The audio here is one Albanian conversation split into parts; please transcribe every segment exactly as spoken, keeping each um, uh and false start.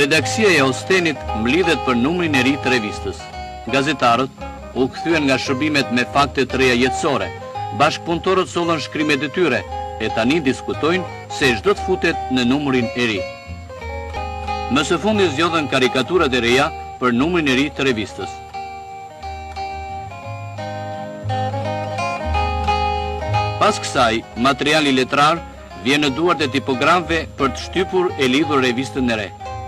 Redaksia e Ostenit mlidhet për numrin e ri të revistës. Gazetarët u kthyen nga shërbimet me fakte të reja jetësore. Bashkëpunëtorët sollën shkrimet e tyre e tani diskutojnë se çdo të futet në numrin e ri. Më së fundi zgjodhen karikaturat e reja për numrin e ri të revistës. Pas kësaj, materiali letrar vjen në duart e tipogramëve për të shtypur e lidhur revistën e re.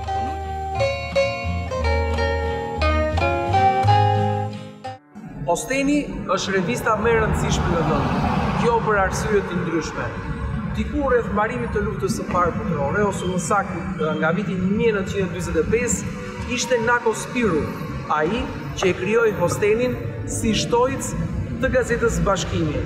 Osteni është revista më e rëndësishme në vend. Kjo për arsye të ndryshme. Diku rreth mbarimit të luftës së parë botërore, ose më saktë nga viti një mijë e nëntëqind e dyzet e pesë, ishte Nako Spiru, ai që e krijoi Ostenin si shtojc të gazetës Bashkimi.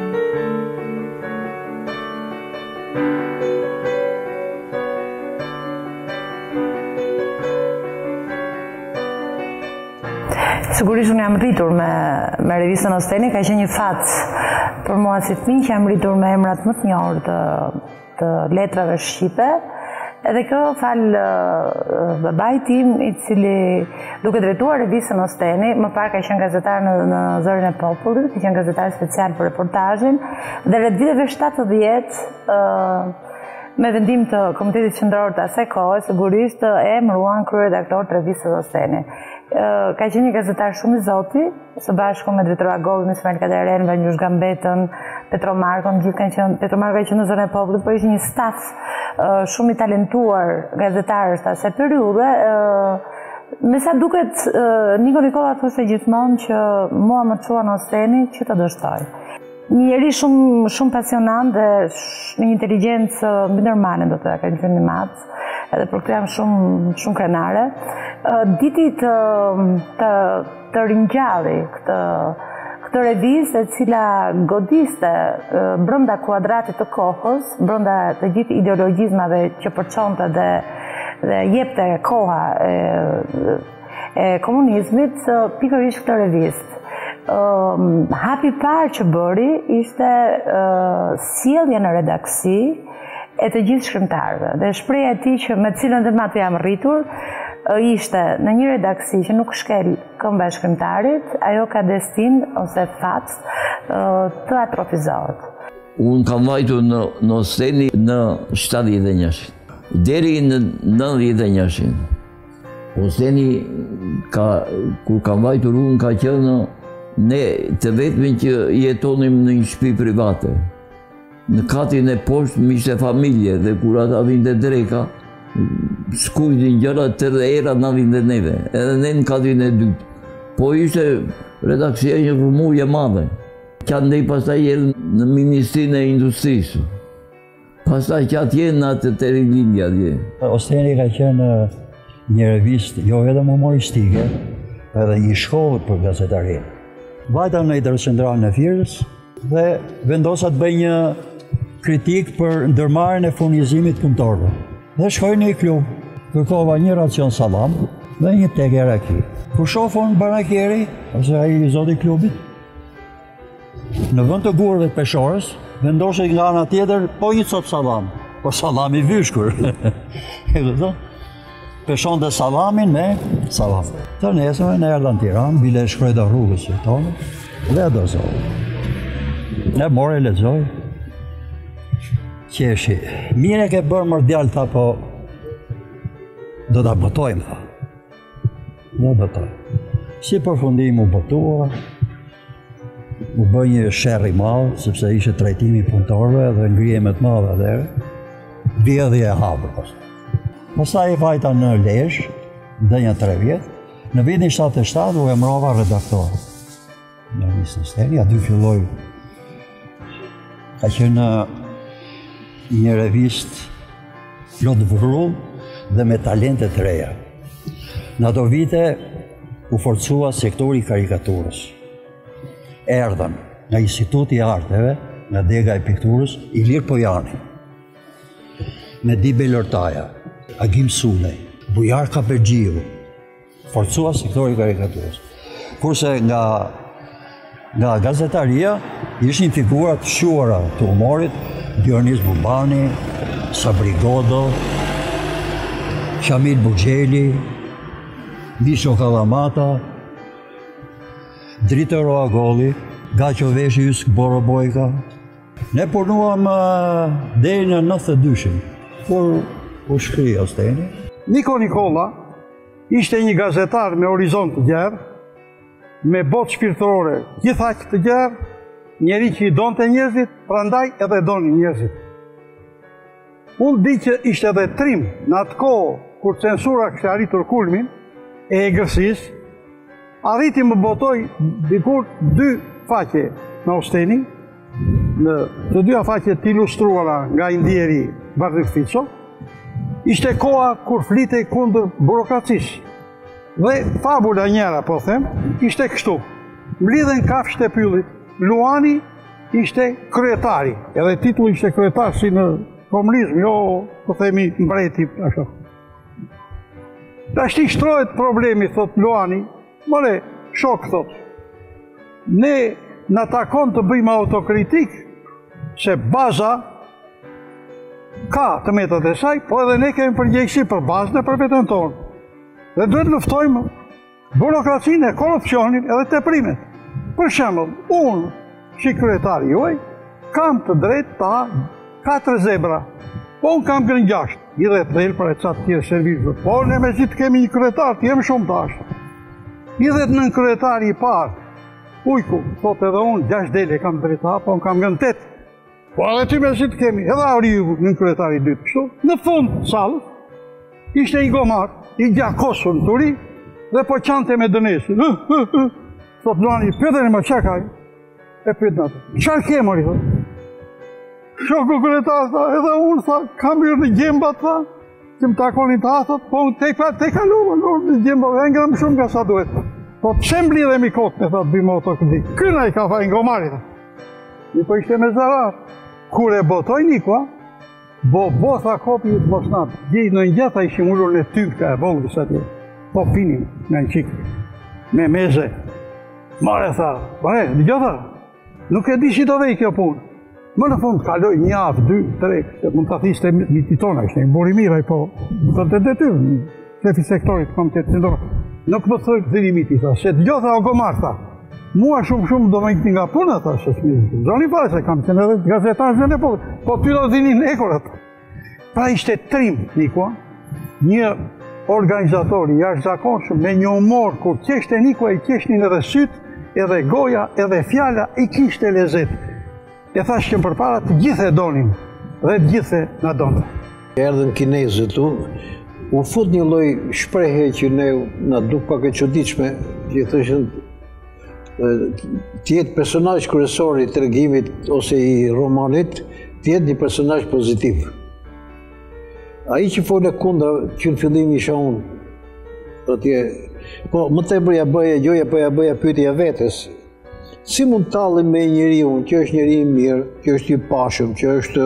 Sigurisht unë jam rritur me, me revistën Osteni, ka qenë një fat për mua si fëmijë që jam rritur me emrat më të njohur të, të letrave shqipe. Edhe kjo fal uh, babait tim, i cili duke drejtuar revistën Osteni, më parë ka qenë gazetar në, në Zërin e Popullit, ka qenë gazetar special për reportazhin, dhe rreth viteve shtatëdhjetë, uh, me vendim të Komitetit Qendror të asaj kohe, sigurisht e emëruan kryeredaktor të revistës Osteni. Ka qenë një gazetar shumë i zoti, së bashku me drejtori Agollin, Ismail Kaderen, Vanjush Gambetën, Petro Markon, gjithë kanë qenë, Petro Marko ka qenë në Zërin e Popullit, por ishte një staf uh, shumë i talentuar gazetarësh të asaj periudhe. Uh, me sa duket, uh, Niko Nikola thoshte gjithmonë që mua më çua në Osteni që të dështoj. Një njeri shumë shumë pasionant dhe një inteligjencë mbi normale, do të thoya, ka qenë një mat, edhe për këtë jam shumë shumë krenare. Diti të të, të ringjalli këtë këtë revistë e cila godiste brenda kuadratit të kohës, brenda të gjithë ideologjizmave që përçonte dhe dhe jepte koha e, e komunizmit, pikërisht këtë revistë. Uh, hapi parë që bëri ishte uh, sjellja në redaksi e të gjithë shkrimtarëve. Dhe shpreha e tij që me cilën dhe matë jam rritur, uh, ishte në një redaksi që nuk shkel këmba e shkrimtarit, ajo ka destin ose fat uh, të atrofizohet. Unë kam vajtur në, në Osteni në shtatëdhjetë e një, deri në nëntëdhjetë e një. Osteni, ka, kur kam vajtur unë, ka qenë ne të vetëmi që jetonim në një shtëpi private. Në katin e poshtë më ishte familje dhe kur ata vinte dreka, skujtin gjëra të era na vinte neve, edhe ne në katin e dytë. Po ishte redaksia një rrëmuje madhe. Që andej pastaj jelë në Ministrinë e Industrisë. Pastaj që atje në atë të rinjinja atje. Osteni ka qenë një revistë jo vetëm humoristike, edhe një shkollë për gazetarinë. Vajta në Hidrocentralën e Firës dhe vendosa të bëj një kritik për ndërmarrjen e furnizimit punëtorëve. Dhe shkoj në një klub, kërkova një racion sallam dhe një tege raki. Kur shofon barakjeri, ose ai i zoti i klubit, në vend të gurëve të peshorës, vendoset nga ana tjetër po një cop sallam, po sallam i vyshkur. E kupton? Peshon dhe salamin me salam. Të nesër në erdhën në Tiranë, bile shkroj të rrugës që tonë, dhe dozoj. Ne more e lexoj. Qeshi, mire ke bërë mërë djallë, tha, po do të botojmë, tha. Do botojmë. Si përfundim u botua, u bë një sherri madhë, sepse ishe trajtimi punëtorëve dhe ngrijemet madhe dhe vjedhje e hapër. Pastaj vajta në Lezhë, dhe një tre vjetë, në vitin shtatëdhjetë e shtatë u emrova redaktor në revistën Osteni, aty filloi. Ka qenë një revistë plot vrull dhe me talente të reja. Në ato vite u forcua sektori i karikaturës. Erdhën nga Instituti i Arteve, nga dega e pikturës, Ilir Pojani, Medi Belortaja, Agim Sulej, Bujar Kapergjiu, forcua sektori i karikaturës. Kurse nga, nga gazetaria ishin figurat shuara të humorit, Dionis Bubani, Sabri Godo, Shamil Bugjeli, Misho Kalamata, Drito Roagoli, Gaço Veshius Borobojka. Ne punuam deri në nëntëdhjetë e dyshin, por u shkri Osteni. Niko Nikolla ishte një gazetar me horizont të gjerë, me botë shpirtërore gjithaq të gjerë, njeri që i donte njerëzit, prandaj edhe doni njerëzit. Unë di që ishte edhe trim në atë kohë kur censura kështë arritur kulmin e egërsis, arriti më botoj dikur dy faqe në Osteni, në të dyja faqet të ilustruara nga indjeri Bardhyk Fico, ishte koha kur flitej kundër burokracisë. Dhe fabula njëra, po them, ishte kështu. Mlidhen kafshët e pyllit, Luani ishte kryetari, edhe titulli ishte kryetar si në komunizm, jo, po themi, mbreti, ashtu. Tashti shtrohet problemi, thot Luani, more, shok, thot. Ne në takon të bëjmë autokritik, se baza ka të metat e saj, po edhe ne kemi përgjegjësi për bazën e për veten tonë. Dhe duhet luftojmë burokracinë e korrupsionin edhe teprimet. Për shembull, unë, si kryetari juaj, kam të drejtë ta katër zebra. Po unë kam gërën gjashtë, i dhe të dhelë e qatë tjerë servizë. Po ne me qitë kemi një kryetar, të jemë shumë tash. I dhe të nën kryetari i parë, ujku, thot edhe unë, gjashtë dele kam drejta, po unë kam gërën tetë. Po edhe ty me qitë kemi, edhe auriu nën kryetari i dytë. Kështu, në fund salës, ishte i gomar, i gjakosur në turi, dhe po qante me dënesi. Thot Luani, pyeteni më çka ka? E pyet natë. Çfarë ke mori thot? Shoku kryetar tha, edhe unë tha, kam hyrë në gjemba tha, që më takonin ta thot, po te te kalova në gjemba, e ngram shumë nga sa duhet. Po pse mblidhemi kot, me thot bëjmë autokritik. Ky na i ka fajin gomari tha. I po ishte me zarar. Kur e botoj Niko, bo botha kopi të Bosnat. Gjej në njëta ishim ullur në tykta e vongës atje. Po pinim nga në qikë, me meze. Mare tha, bare, dëgjota, nuk e di që do vej kjo punë. Më në fund kaloj një avë, dy, tre, se mund të thiste miti tona, ishte një Borimiraj, po, të të detyrë, shefi sektorit, komitet të ndorë. Nuk më thëjë të limiti, tha, se dëgjota o gomar, tha. Mua shumë shumë do më ikti nga puna, tha, se shmizë. Zoni pare se kam qenë edhe gazetarës në po, po ty do zinin ekorat. Pra ishte trim, Niko, një organizatori jashtëzakonshëm me një humor kur qeshte Niko e qeshnin edhe sytë, edhe goja, edhe fjala i kishte lezet. E thash që përpara të gjithë e donin dhe të gjithë e na donin. Erdhën kinezët u, u fut një lloj shprehje që ne na duk pak e çuditshme, që thëshën të jetë personazh kryesor i tregimit ose i romanit, të jetë një personazh pozitiv. Ai që fole kundra, që në fillim isha unë, atje, po më tepër ja bëja gjoja, po ja bëja pyetja vetes. Si mund të tallim me njeriu që është njeri i mirë, që është i pashëm, që është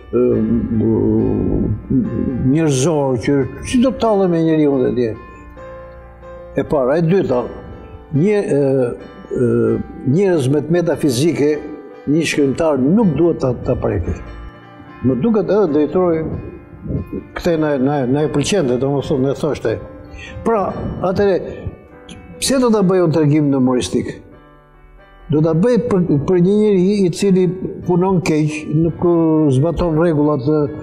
njerëzor, që si do të tallim me njeriu atje? E para, e dyta, një njerëz me të metafizike, një shkrimtar nuk duhet ta ta prekë. Më duket edhe drejtori këtë na na e pëlqente, domethënë ne thoshte. Pra, atëre, pse do ta bëj unë tregim humoristik? Do ta bëj për, për një njeri i cili punon keq, nuk zbaton rregullat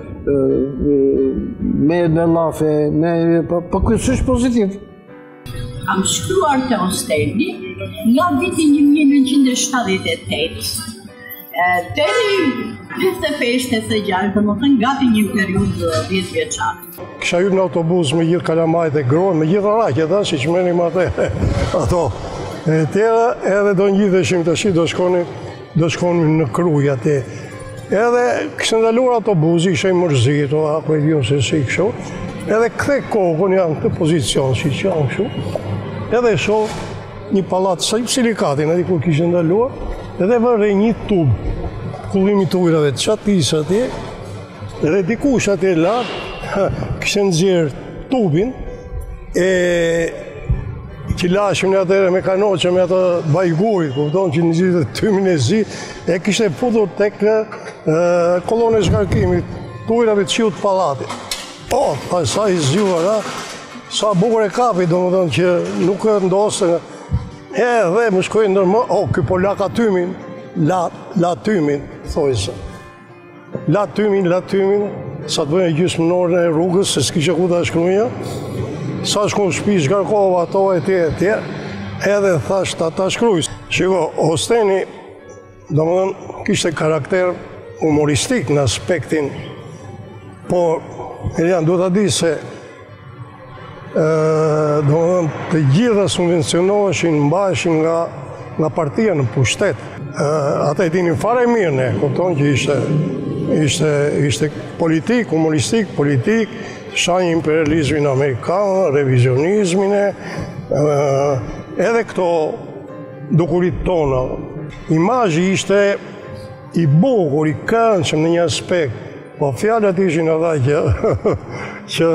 me me llafe, me po po ky është pozitiv. Kam shkruar te Osteni nga viti një mijë e nëntëqind e shtatëdhjetë e tetë. Deri pesë e pesë e gjashtë, domethënë gati një periudhë dhjetë vjeçare. Kisha hyrë në autobus me gjithë kalamajt e gronë, me gjithë raqet, si që menim atë, ato. E tjera edhe do ngjitheshim tash, do shkonim, do shkonim në Kruj atë. Edhe kishte ndaluar autobusi, isha i mërzitur, apo e diun se si kështu. Edhe kthe kokën janë këtë pozicion, si që janë kështu. Edhe shoh një pallat silikatin, aty ku kishte ndaluar, edhe vërre një tub, kullimi të ujrave të qatis atje, edhe dikush atje lartë, kishte nxjerr tubin, e që lashim në atëre me kanoqe me ato bajgujt, kupton që në gjithë të tymin e zi, e kishte futur tek kolon e shkarkimit, të ujrave të qiut palatit. O, oh, sa i zgjuar, sa bukur e kapi, do më thënë që nuk e ndosë, e dhe më shkojnë ndërmë, o, ky po la ka tymin, la, la tymin, thojse. La tymin, la tymin, sa të bëjnë gjysmë norën e rrugës, se s'kishe ku ta shkruja, sa shku në shpi, shkarkova ato e tje, e tje, edhe thash ta ta shkrujës. Shiko, Hosteni, do më thënë, kishte karakter humoristik në aspektin, por, Elian, du të di se do më dhëmë të gjitha subvencionoheshin, mbaheshin nga, nga partia në pushtet. Ata i dinin fare mirë ne, kupton që ishte, ishte, ishte politik, humoristik, politik, shanjë imperializmin amerikan, revizionizmin e, edhe këto dukurit tona. Imazhi ishte i bukur, i këndshëm në një aspekt, po fjalët ishin ata që, që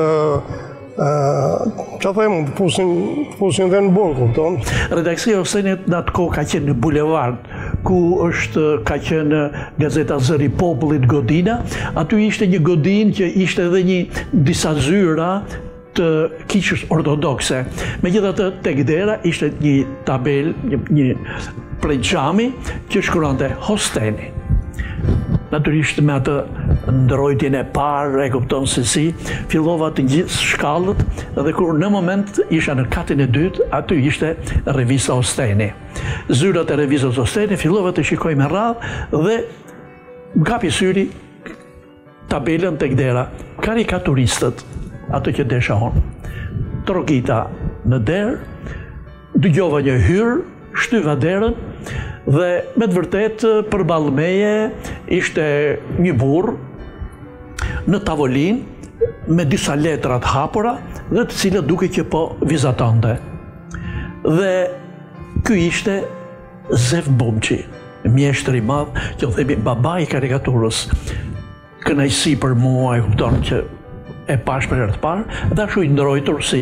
që them, fusin, fusin dhe në burë, kupton. Redaksia Hostenit në atë kohë ka qenë në bulevard, ku është ka qenë gazeta Zëri Popullit Godina. Aty ishte një godin që ishte edhe një disa zyra të kishës ortodokse. Megjithatë tek dera ishte një tabel, një, një preqami që shkruante Hosteni. Natyrisht me atë ndërrojtjen e parë, e kupton se si, fillova të gjithë shkallët dhe kur në moment isha në katin e dytë, aty ishte revista Hosteni. Zyrat e revistës Hosteni fillova të shikoj me radhë dhe më kapi syri tabelën tek dera, karikaturistët, atë që desha unë. Trokita në derë, dëgjova një hyrë, shtyva derën, dhe me të vërtet përballë meje ishte një burr në tavolin me disa letrat hapura dhe të cilët duke që po vizatonte. Dhe ky ishte Zef Bumçi, mjeshtri i madh që themi baba i karikaturës. Kënaqësi për mua, e kupton që e pash për herë të parë, dhe ashtu i ndrojtur si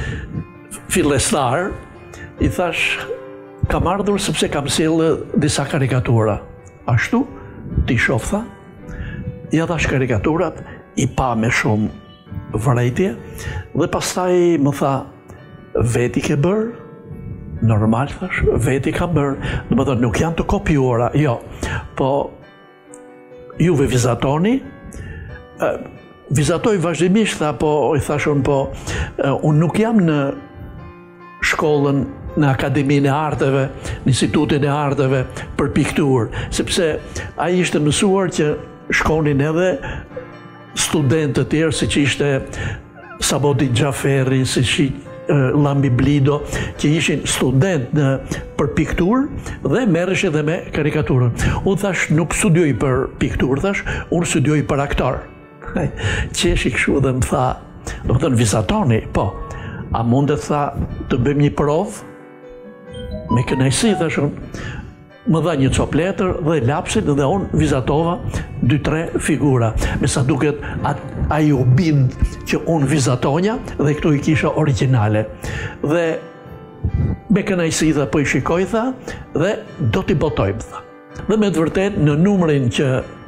fillestar, i thash kam ardhur sepse kam sjellë disa karikatura. Ashtu, ti shoh tha, ja dhash karikaturat, i pa me shumë vërejtje, dhe pastaj më tha, veti ke bërë? Normal, thash, veti ka bërë. Dhe më thënë, nuk janë të kopjuara, jo, po juve vizatoni, vizatoj vazhdimisht, tha, po, i thashun, po, unë nuk jam në shkollën në Akademinë e Arteve, në Institutin e Arteve për pikturë, sepse ai ishte mësuar që shkonin edhe studentë të tjerë, si që ishte Saboti Xhaferi, si që Lambi Blido, që ishin student në, për pikturë dhe merresh edhe me karikaturën. Unë thash, nuk studioj për pikturë, thash, unë studioj për aktor. Qeshi kështu dhe më tha, do të thënë vizatoni, po, a mundet tha të bëjmë një provë? Me kënaqësi thashun, më dha një cop letër dhe lapsin dhe unë vizatova dy tre figura. Me sa duket ai u bind që unë vizatonja dhe këtu i kisha originale. Dhe me kënaqësi dhe po i shikoj tha dhe do t'i botojmë tha. Dhe me të vërtet në numrin që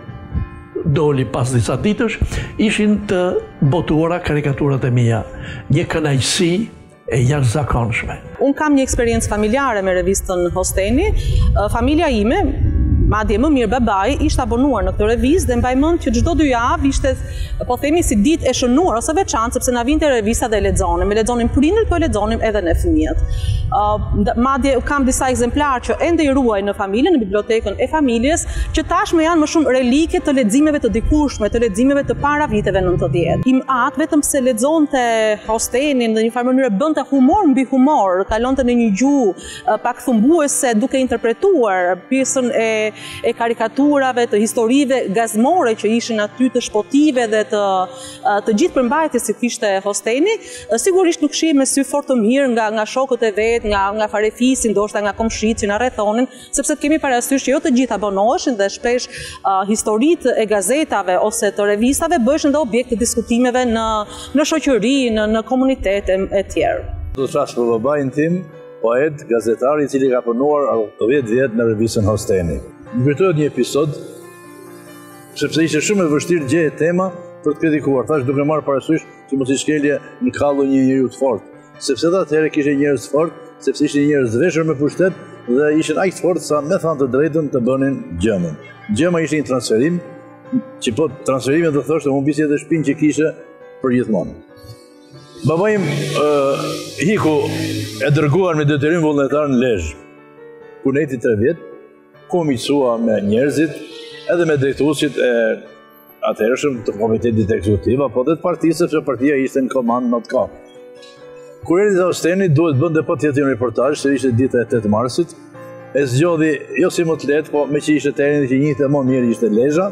doli pas disa ditësh, ishin të botuara karikaturat e mia. Një kënaqësi e jashtëzakonshme. Unë kam një eksperiencë familjare me revistën Hosteni. Familja ime, madje më mirë babai, ishte abonuar në këtë revistë dhe mbaj mend që çdo dy javë ishte, po themi si ditë e shënuar ose veçantë, sepse na vinte revista dhe lexonim. Me lexonim prindërit, po lexonim edhe ne fëmijët. Uh, madje kam disa ekzemplar që ende i ruaj në familje, në bibliotekën e familjes, që tashmë janë më shumë relike të leximeve të dikurshme, të leximeve të para viteve nëntëdhjetë. Im atë vetëm se lexonte Hostenin në një farë mënyrë bënte humor mbi humor, kalonte në një gjuhë uh, pak thumbuese duke interpretuar pjesën e e karikaturave, të historive gazmore që ishin aty, të shpotive dhe të, të gjithë përmbajtjes si kishte Hosteni, sigurisht nuk shih me sy fort të mirë nga, nga shokët e vet, nga, nga farefisi, ndoshta nga komshit që na rrethonin, sepse kemi parasysh që jo të gjithë abonoheshin dhe shpesh uh, historitë e gazetave ose të revistave bëheshin dhe objekt të diskutimeve në, në shoqëri, në, në komunitet e, e tjerë. Do të thash për babain tim, poet, gazetar i cili ka punuar dhjetë vjet në revistën Hosteni. Më kujtohet një episod, sepse ishte shumë e vështirë gjeje tema për të kritikuar. Thash duke marrë parasysh që mos i shkelje në kallo një njeriu të fortë. Sepse ata atëherë kishin njerëz të fortë, sepse ishin njerëz të veshur me pushtet dhe ishin aq të fortë sa me thënë të drejtën të bënin gjëmën. Gjëma ishte një transferim, që po transferimi do thoshte humbisje të shtëpinë që kishe për gjithmonë. Baba im uh, hiku e dërguar me detyrim vullnetar në Lezhë, ku nejti tre vjet, ku miqësua me njerëzit, edhe me drejtuesit e atëhershëm të komitetit ekzekutiv, apo dhe të partisë, sepse partia ishte në komandë në atë kohë. Kur erdhi Austeni, duhet bënte patjetër një reportazh, se ishte dita e tetë marsit, e zgjodhi jo si më të lehtë, po me që ishte terreni që njihte më mirë ishte Lezhë,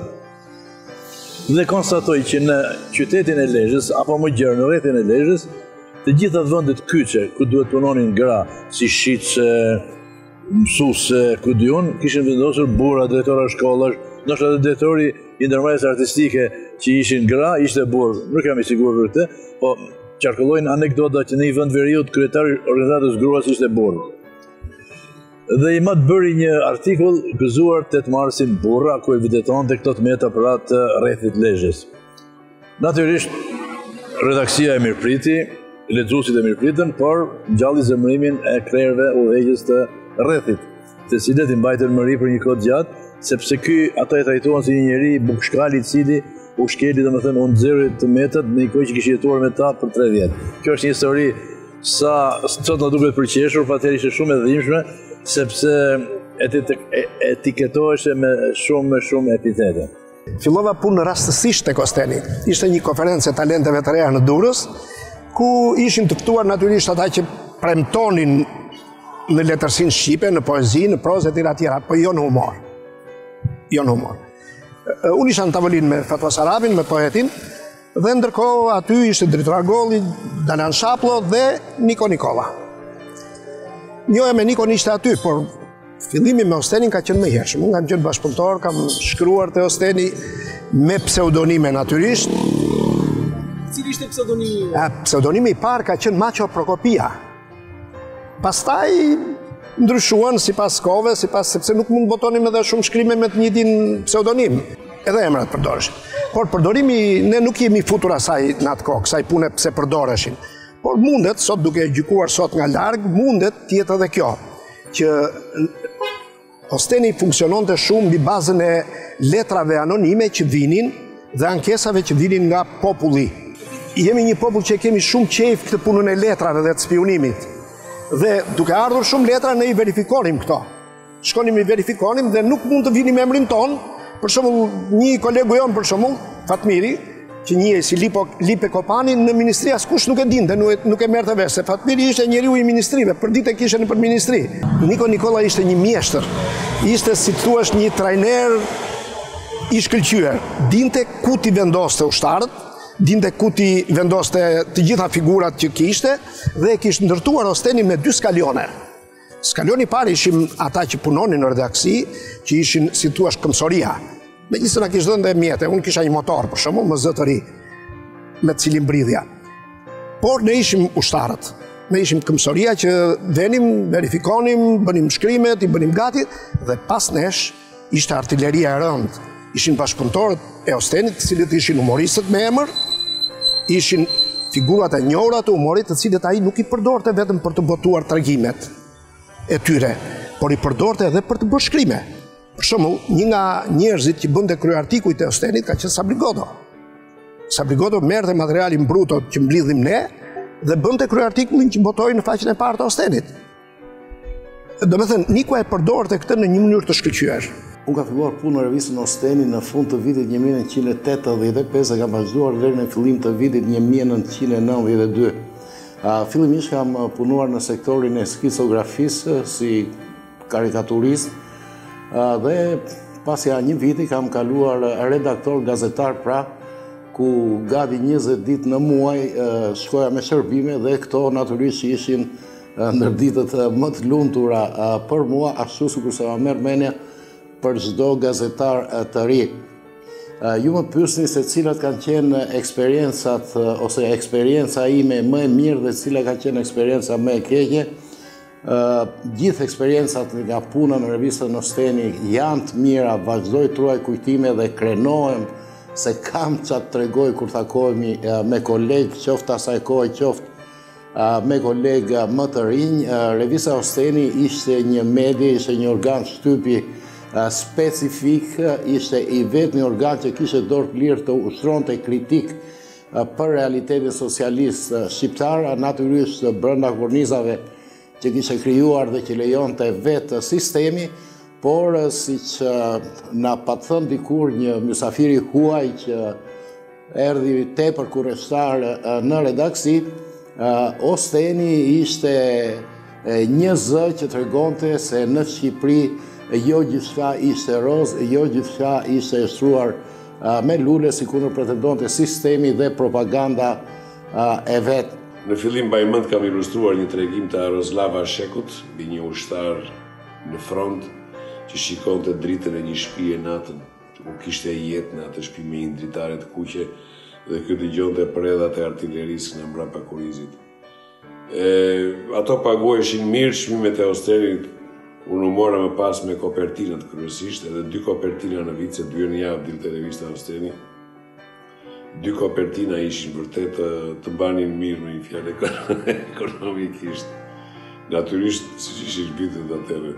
dhe konstatoi që në qytetin e Lezhës, apo më gjerë në rrethin e Lezhës, të gjitha vendet kyçe ku duhet punonin gra, si shitse, mësuese, ku diun, kishin vendosur burra, drejtora shkollash, ndoshta edhe drejtori i ndërmarrjes artistike që ishin gra, ishte burr. Nuk jam i sigurt për këtë, po qarkullojnë anekdota që në një vend veriut kryetari i organizatës gruas ishte burr. Dhe i mat bëri një artikull gëzuar tetë marsin burra, ku e vitetonte këto tmeta për atë rrethit Lezhës. Natyrisht, redaksia e mirëpriti, lexuesit e mirëpritën, por ngjalli zemërimin e krerëve udhëheqës të rrethit, të cilët i mbajtën mëri për një kohë gjatë, sepse ky ata e trajtuan si një njeri bukshkali i cili u shkeli domethënë u nxjerri të metët në një kohë që kishte jetuar me ta për tre vjet. Kjo është një histori sa sot na duket përqeshur, por atëherë ishte shumë e dhimbshme, sepse etiketoheshe me shumë me shumë epitete. Fillova punë rastësisht tek Osteni. Ishte një konferencë e talenteve të reja në Durrës, ku ishin të ftuar natyrisht ata që premtonin në letërsinë shqipe, në poezi, në prozë e tjera tjera, po jo në humor. Jo në humor. Unë isha në tavolinë me Fatwa Sarabin, me poetin, dhe ndërkohë aty ishte Dritor Argolli, Dalian Shaplo dhe Niko Nikola. Njoja me Nikon ishte aty, por fillimi me Ostenin ka qenë më i hershëm. Unë kam qenë bashkëpunëtor, kam shkruar te Osteni me pseudonime natyrisht. Cili ishte pseudonimi? Pseudonimi i parë ka qenë Macho Prokopia. Pastaj ndryshuan sipas kohëve, sipas sepse nuk mund botonim edhe shumë shkrime me të njëjtin pseudonim. Edhe emrat përdoreshin. Por përdorimi, ne nuk jemi futur asaj në atë kohë, kësaj pune pse përdoreshin. Por mundet, sot duke gjykuar sot nga larg, mundet tjetë edhe kjo, që Osteni funksiononte shumë mbi bazën e letrave anonime që vinin dhe ankesave që vinin nga populli. Jemi një popull që kemi shumë qejf këtë punën e letrave dhe të spionimit. Dhe duke ardhur shumë letra, ne i verifikonim këto. Shkonim i verifikonim dhe nuk mund të vinim emrin ton. Për shembull, një kolegu jon për shembull, Fatmiri, që njihej si Lipo, Lipe Kopani, në ministri askush nuk e dinte, nuk, nuk e merrte vesh, se Fatmiri ishte njeriu i ministrive, për ditë kishte në për ministri. Niko Nikola ishte një mjeshtër, ishte si thuash një trajner i shkëlqyer. Dinte ku ti vendoste ushtarët, dinte ku ti vendoste të gjitha figurat që kishte dhe e kishte ndërtuar Ostenin me dy skalione. Skalioni i parë ishim ata që punonin në redaksi, që ishin si thuash këmsoria. Megjithëse na kishte dhënë mjete, unë kisha një motor për shembull, më zë të ri, me të cilin mbridhja. Por ne ishim ushtarët. Ne ishim këmsoria që venim, verifikonim, bënim shkrimet, i bënim gati dhe pas nesh ishte artilleria e rëndë. Ishin bashkëpunëtorët e Ostenit, të cilët ishin humoristët me emër, ishin figurat e njohura të humorit, të cilët ai nuk i përdorte vetëm për të botuar tregimet e tyre, por i përdorte edhe për të bërë shkrime. Për shembull, një nga njerëzit që bënte kryeartikujt e Ostenit ka qenë Sabri Godo. Sabri Godo merrte materialin bruto që mblidhim ne dhe bënte kryeartikullin që botoi në faqen e parë të Ostenit. Domethënë, Niko e përdorte këtë në një mënyrë të shkëlqyer. Unë ka filluar punë në revistën Osteni në fund të vitit një mijë nëntëqind e tetëdhjetë e pesë dhe kam vazhduar deri në fillim të vitit një mijë nëntëqind e nëntëdhjetë e dy. Fillimisht kam punuar në sektorin e skicografisë si karikaturist dhe pasi një viti kam kaluar redaktor gazetar pra, ku gati njëzet ditë në muaj shkoja me shërbime dhe këto natyrisht ishin ndër ditët më të lumtura për mua, ashtu sikur se ma merr mendja për çdo gazetar të ri. Ju më pyesni se cilat kanë qenë eksperiencat ose eksperienca ime më e mirë dhe cilat kanë qenë eksperienca më e keqe. Gjithë eksperiencat nga puna në revistën Osteni janë të mira, vazhdoj truaj kujtime dhe krenohem se kam që të tregoj kur takohemi me kolegë, qoftë asaj kohë, qoftë me kolegë më të rinj. Revista Osteni ishte një medi, ishte një organ shtypi specifik, ishte i vetë një organ që kishte dorë të lirë të ushtronte kritik për realitetin socialist shqiptar, natyrisht brenda kornizave që kishte krijuar dhe që lejonte vetë sistemi, por si që na pa të thënë dikur një mysafiri huaj që erdhi tepër kurreshtar në redaksi, Osteni ishte një zë që tregonte se në Shqipëri jo gjithçka ishte roz, jo gjithçka ishte e shtruar me lule sikur në pretendonte sistemi dhe propaganda e vet. Në fillim mbaj mend kam ilustruar një tregim të Aroslava Shekut, mbi një ushtar në front që shikonte dritën e një shtëpie natën, ku kishte jetë në atë shtëpi me një dritare të kuqe dhe ky dëgjonte predhat e artillerisë nga mbrapa kurrizit. Ato paguheshin mirë çmimet e Ostenit. Unë u mora më pas me kopertinat kryesisht, edhe dy kopertina në vit, se dy në javë dilte revista Osteni. Dy kopertina ishin vërtet të mbanin mirë me një fjalë ekonomikisht. Natyrisht siç ishin vitet atëherë.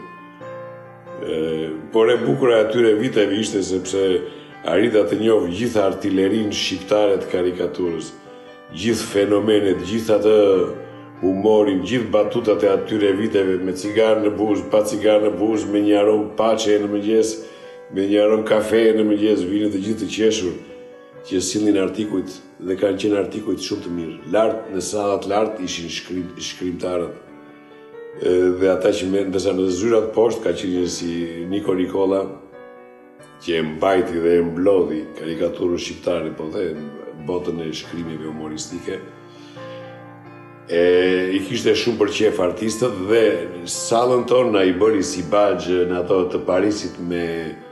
Por e bukur e atyre viteve ishte sepse arrita të njohë gjithë artillerinë shqiptare të karikaturës, gjithë fenomenet, gjithë atë humorin, gjithë batutat e atyre viteve me cigarë në buzë, pa cigarë në buzë, me një aromë paçe në mëngjes, me një aromë kafe në mëngjes, vinë të gjithë të qeshur, që sillnin artikujt dhe kanë qenë artikujt shumë të mirë. Lart në sallat lart ishin shkrim, shkrimtarët. Dhe ata që me ndërsa në zyrat poshtë ka qenë si Niko Nikola, që e mbajti dhe e mblodhi karikaturën shqiptare, po dhe botën e shkrimjeve humoristike. E, I kishte shumë për qef artistët dhe sallën tonë na i bëri si baxh në ato të Parisit me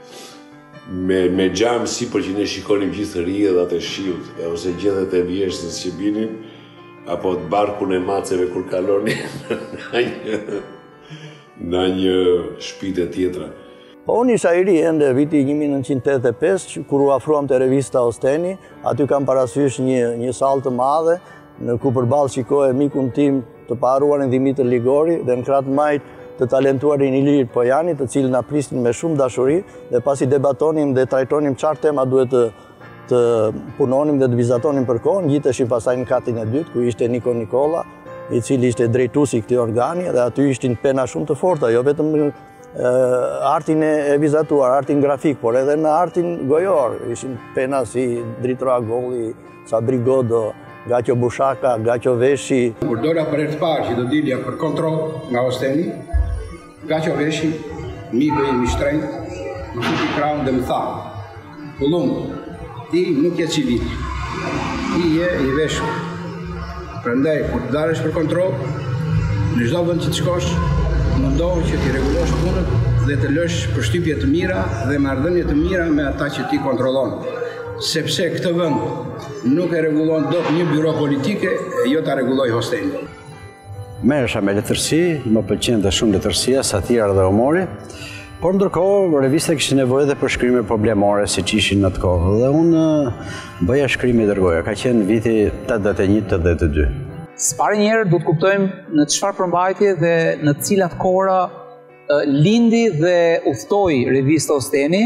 me, me xham si për që ne shikonim gjithë rrjedhat atë shiut, e ose gjethet e vjeshtës që binin, apo të barkun e maceve kur kaloni në një, në një shtëpi tjetra. Po unë isha i ri ende viti një mijë nëntëqind e tetëdhjetë e pesë, kur u afruam te revista Osteni, aty kam parasysh një, një sallë të madhe, në ku përballë shikoje mikun tim të paruarin Dimitër Ligori dhe në kratë majt të talentuarin Ilir Pojani, të cilën na prisnin me shumë dashuri dhe pasi debatonim dhe trajtonim çfarë tema duhet të të punonim dhe të vizatonim për kohën, gjiteshim pasaj në katin e dytë, ku ishte Niko Nikola, i cili ishte drejtuesi i këtij organi, dhe aty ishin pena shumë të forta, jo vetëm në artin e vizatuar, artin grafik, por edhe në artin gojor. Ishin pena si Dritra Golli, Sabri Godo, Gaço Bushaka, Gaço Veshi. Kur dola për herë të parë që do dilja për kontroll nga Osteni, Gaço Veshi, miku im i shtrenjtë, më futi krahun dhe më tha: "Kullum, ti nuk je civil, ti je i veshur. Prandaj, kur të dalësh për kontroll, në çdo vend që të shkosh, mundohu që ti rregullosh punën dhe të lësh përshtypje të mira dhe marrëdhënie të mira me ata që ti kontrollon. Sepse këtë vend nuk e rregullon dot një byro politike, e jo ta rregulloj Osteni." Merresha me letërsi, më pëlqente shumë letërsia, satira dhe humori. Por ndërkohë, revista kishte nevojë edhe për shkrime problemore, siç ishin në atë kohë. Dhe unë bëja shkrimi i dërgoja, ka qenë viti tetëdhjetë e një tetëdhjetë e dy. Së pari njerë du të kuptojmë në çfarë përmbajtje dhe në cilat kohëra lindi dhe udhtoi revista Osteni,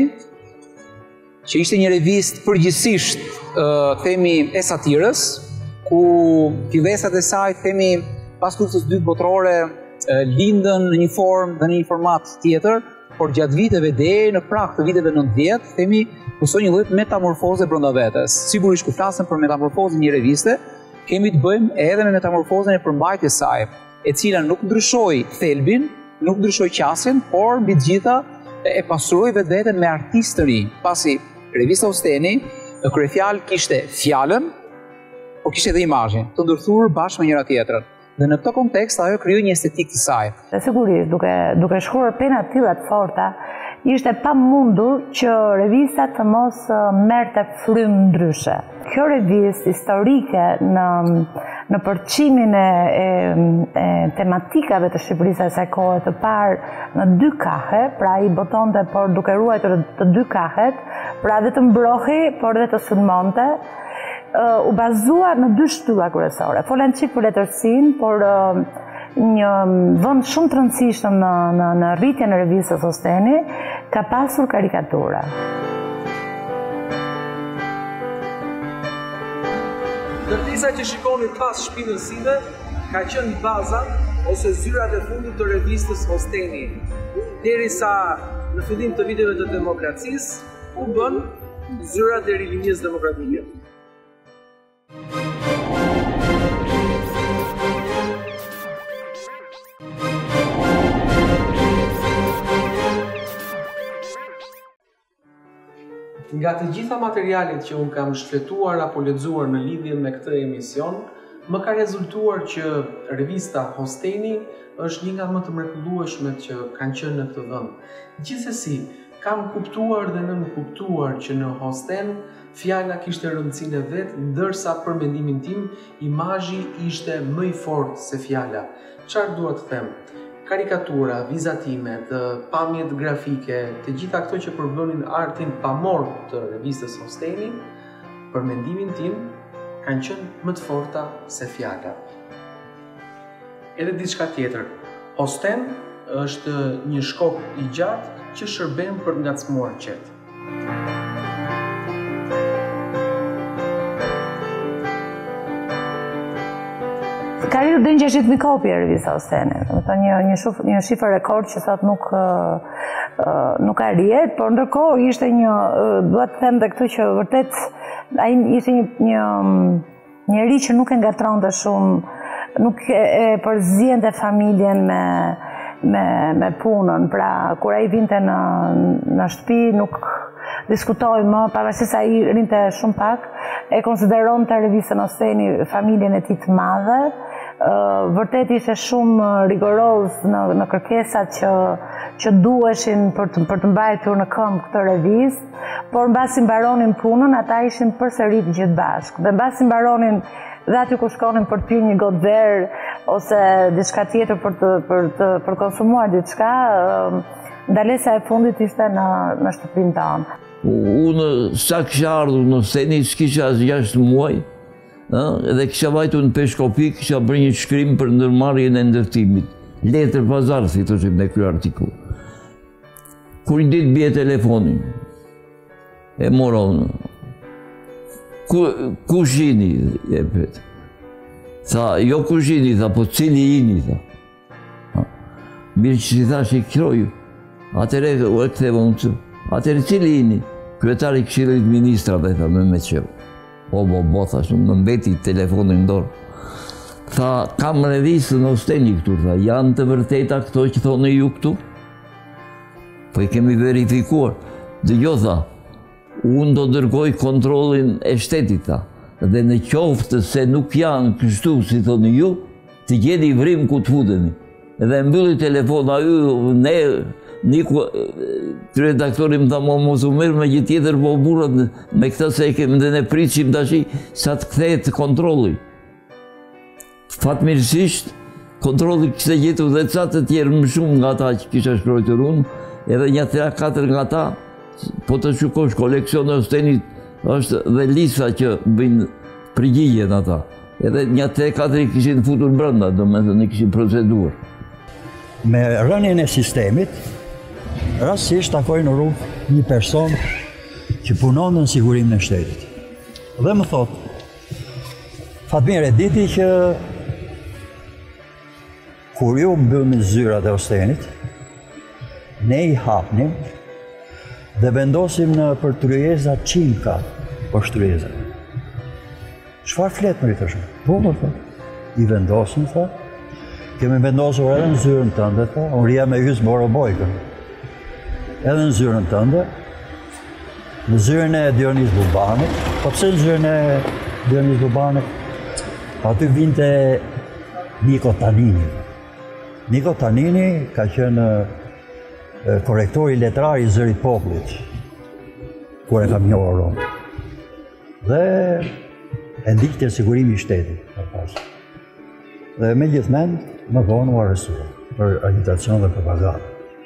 që ishte një revistë përgjithsisht themi e satirës, ku fillesat e saj themi pas luftës dytë botërore lindën në një formë dhe në një format tjetër, por gjatë viteve deri në prag të viteve nëntëdhjetë, themi, mësoi një lloj metamorfoze brenda vetes. Sigurisht kur flasim për metamorfozën e një reviste, kemi të bëjmë edhe me metamorfozën e përmbajtjes saj, e cila nuk ndryshoi thelbin, nuk ndryshoi qasjen, por mbi të gjitha e pastroi vetveten me artistë të rinj. Pasi revista Osteni, në kryefjalë kishte fjalën, por kishte edhe imazhin, të ndërthurur bashkë me njëra tjetrën. Dhe në këtë kontekst ajo krijoi një estetikë të saj. Dhe sigurisht, duke duke shkruar pena të tilla të forta, ishte pamundur që revista të mos merrte frymë ndryshe. Kjo revistë historike në në përqimin e, e, e tematikave të Shqipërisë e saj kohe të parë në dy kahe, pra i botonte por duke ruajtur të dy kahet, pra dhe të mbrohi, por dhe të sulmonte, uh, u bazua në dy shtylla kryesore. Folen çik për letërsinë, por uh, një vend shumë të rëndësishëm në, në, në rritjen e revistës Osteni, ka pasur karikatura. Ndërtesa që shikonin pas shpinësive ka qenë baza ose zyrat e fundit të revistës Osteni, derisa në fillim të viteve të demokracisë u bën zyrat e rilinjës demokratike. Nga të gjitha materialet që unë kam shfletuar apo lexuar në lidhje me këtë emision, më ka rezultuar që revista Osteni është një nga më të mrekullueshmet që kanë qenë në këtë vend. Gjithsesi, kam kuptuar dhe nën kuptuar që në Osten fjala kishte rëndësinë e vet, ndërsa për mendimin tim imazhi ishte më i fortë se fjala. Çfarë dua të them? Karikatura, vizatimet, pamjet grafike, të gjitha këto që përbënin artin pamor të revistës Osteni, për mendimin tim, kanë qenë më të forta se fjala. Edhe diçka tjetër, Osten është një shkop i gjatë që shërben për ngacmuar qetë. Ka rritur deri në gjashtëdhjetë mijë kopje revista Osteni. Një një shif, një shifër rekord që thot nuk uh, nuk arrihet, por ndërkohë ishte një uh, dua të them edhe këtu që vërtet ai ishte një një njerëz që nuk e ngatronte shumë, nuk e, e përzjente familjen me me me punën. Pra kur ai vinte në në shtëpi nuk diskutoi më, pavarësisht se ai rinte shumë pak, e konsideronte revistën Osteni familjen e tij të madhe. Uh, vërtet ishte shumë rigoroz në, në kërkesat që, që duheshin për të, për të mbajtur në këmbë këtë revistë, por mbasi mbaronin punën, ata ishin përsëri të gjithë bashkë. Dhe mbasi mbaronin dhe aty ku shkonin për të pirë një gotë verë ose diçka tjetër për të për të për konsumuar diçka, uh, ndalesa e fundit ishte në në shtëpinë tonë. Unë sa kisha ardhur në Osteni, s'kisha as gjashtë muaj. Edhe kisha vajtu në Peshkopi, kisha bërë një shkrim për ndërmarrjen e ndërtimit. Letër pazar, si të shim në kjo artikull. Kur një ditë bje telefonin, e moron, ku, ku shini, e petë. Tha, jo ku shini, tha, po cili jini, tha. Mirë që si tha që i këroj, atëre u e këtheva unë që, atëre cili jini, kryetari Këshillit Ministrave, tha, me me qevë. O, bo, bo, thash, më mbeti telefonin dorë. Tha, kam revistën Osteni këtu, tha, janë të vërteta këto që thonë ju këtu? Po i kemi verifikuar. Dhe jo, tha, unë do dërgoj kontrolin e shtetit, tha. Dhe në qoftë se nuk janë kështu, si thonë ju, të gjeni vrim ku të futeni. Edhe mbylli telefona ju, ne, Niku, redaktori më tha, mos u merr me gjë tjetër, po burrat me këtë se e kemi dhe ne pritshim tash sa të kthehet kontrolli. Fatmirësisht, kontrolli kishte gjetur dhe ca të tjerë më shumë nga ata që kisha shkruar unë, edhe një tre katër nga ata, po të shikosh koleksioni i Ostenit është dhe lista që bëjnë përgjigjen ata. Edhe një tre katër i kishin futur brenda, domethënë i kishin proceduar. Me rënien e sistemit, rastësisht takoj në rrugë një person që punon në sigurimin e shtetit. Dhe më thot, Fatmir, e diti që kur ju mbyllni zyrat e Ostenit, ne i hapnim dhe vendosim në për tryeza qimka për shtryeza. Çfarë flet më i thashë? Po, po, po. I vendosim, tha. Kemi vendosur edhe në zyrën tënde, tha. Unë rria me hys Borobojkën. Edhe në zyrën tënde, në zyrën e Dionis Bubanit, po pse në zyrën e Dionis Bubanit, aty vinte Niko Tanini. Niko Tanini ka qenë korektori letrar i Zërit Popullit, kur e kam njohur unë. Dhe e ndikte sigurimi i shtetit. dhe me gjithmend më vonë u arrestuar për agitacion dhe propagandë.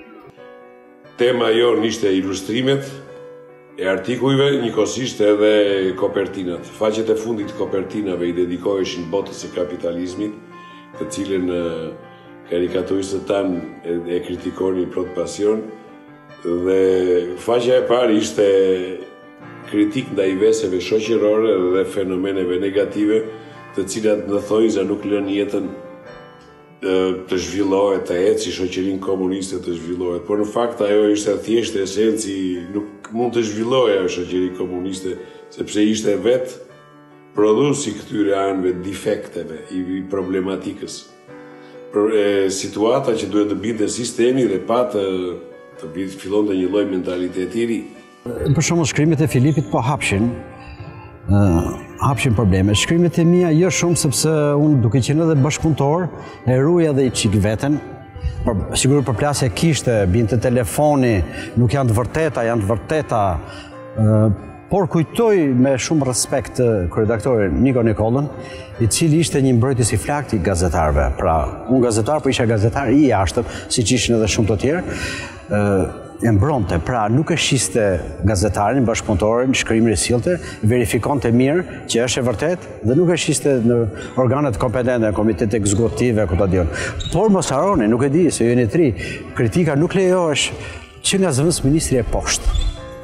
Tema jonë ishte ilustrimet e artikujve, njëkohësisht edhe kopertinat. Faqet e fundit kopertinave i dedikoheshin botës e kapitalizmit, të cilën karikaturistët tanë e kritikonin plot pasion, dhe faqja e parë ishte kritik ndaj veseve shoqërore dhe fenomeneve negative, të cilat në thonjza nuk lënë jetën të zhvillohet, të eci shoqërinë komuniste të zhvillohet, por në fakt ajo ishte thjesht esenci, nuk mund të zhvillohej ajo shoqëri komuniste, sepse ishte vetë prodhuesi këtyre anëve defekteve, i problematikës. Për situata që duhet të binte sistemi dhe pa të të fillonte një lloj mentaliteti i ri. Për shembull, shkrimet e Filipit po hapshin, hapshin probleme. Shkrimet e mia jo shumë, sepse unë duke qenë edhe bashkëpunëtor, e ruaj edhe i çik veten. Sigurisht përplasja kishte, binte telefoni, nuk janë të vërteta, janë të vërteta. Por kujtoj me shumë respekt kryeredaktorin Niko Nikollën, i cili ishte një mbrojtës i flakt i gazetarëve. Pra, unë gazetar, po isha gazetar i jashtëm, siç ishin edhe shumë të tjerë. E mbronte, pra nuk e shiste gazetarin, bashkëpunëtorin, shkrimin e sillte, verifikonte mirë që është e vërtet dhe nuk e shiste në organet kompetente, komitet ekzekutive, ku ta diun. Por mos harroni, nuk e di se jeni tri, kritika nuk lejohesh që nga zëvendës ministri e poshtë.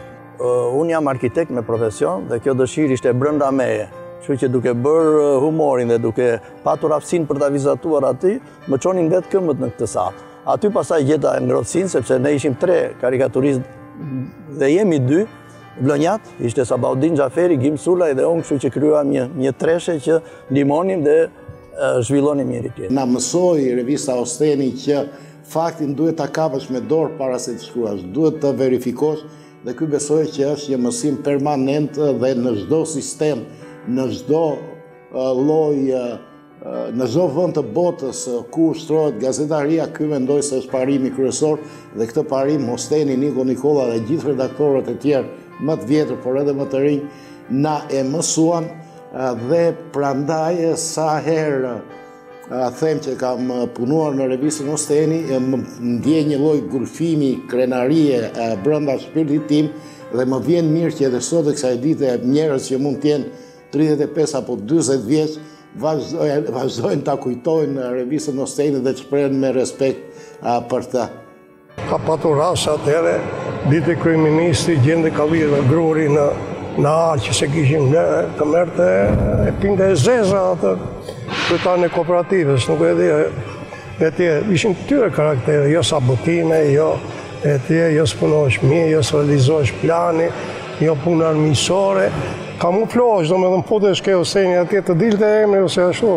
Unë jam arkitekt me profesion dhe kjo dëshirë ishte brenda meje. Kështu që duke bërë humorin dhe duke patur aftësinë për ta vizatuar aty, më çonin vetë këmbët në këtë sallë. Aty pasaj gjeta ngrohtësinë, sepse ne ishim tre karikaturistë dhe jemi dy, vlonjat, ishte Sabaudin Xhaferi, Gim Sulaj dhe unë, kështu që kryuam një, një treshe që ndihmonim dhe uh, zhvillonim njëri tjetrin. Na mësoi revista Osteni që faktin duhet ta kapësh me dorë para se të shkruash, duhet të verifikosh, dhe ky besoj që është një mësim permanent dhe në çdo sistem, në çdo uh, lloj uh, në çdo vend të botës ku ushtrohet gazetaria, ky mendoj se është parimi kryesor dhe këtë parim Osteni, Niko Nikolla dhe gjithë redaktorët e tjerë më të vjetër, por edhe më të rinj, na e mësuan dhe prandaj sa herë them që kam punuar në revistën Osteni, më ndjej një lloj gulfimi, krenarie brenda shpirtit tim dhe më vjen mirë që edhe sot e kësaj dite njerëz që mund të jenë tridhjetë e pesë apo dyzet vjeç vazhdojnë ta kujtojnë revistën Osteni dhe të shprehen me respekt për të. Ka patur rast atëherë, ditë kryeministi gjende kallirë gruri në në aqë se kishin të merte e pinte e zeza atë kryetarën e kooperativës, nuk e di, e tje, ishin këtyre karaktere, jo sabotime, jo e tje, jo s'punohesh mirë, jo s'realizohesh plani, jo punë armiqësore, kamuflosh, do me dhe më pote shke Osteni atje të dilte e emri ose ashtu,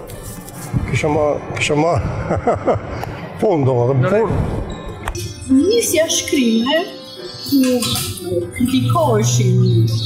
kisha marrë, kisha marrë, punë do me dhe më punë. Nisja shkrime ku kritikoheshin